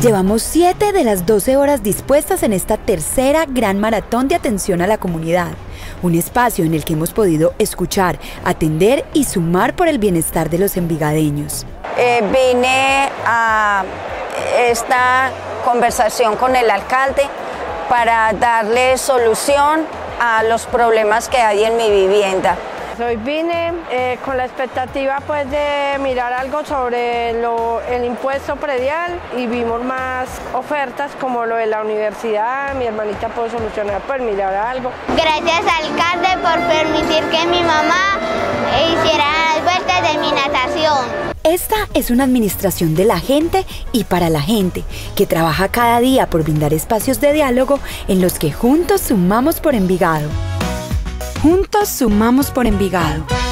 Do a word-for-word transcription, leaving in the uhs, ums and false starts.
Llevamos siete de las doce horas dispuestas en esta tercera gran maratón de atención a la comunidad. Un espacio en el que hemos podido escuchar, atender y sumar por el bienestar de los envigadeños. Eh, vine a esta conversación con el alcalde para darle solución a los problemas que hay en mi vivienda. Hoy vine eh, con la expectativa pues de mirar algo sobre lo, el impuesto predial y vimos más ofertas como lo de la universidad. Mi hermanita pudo solucionar, pues mirar algo. Gracias alcalde por permitir que mi mamá hiciera las vueltas de mi natación. Esta es una administración de la gente y para la gente, que trabaja cada día por brindar espacios de diálogo en los que juntos sumamos por Envigado. Juntos sumamos por Envigado.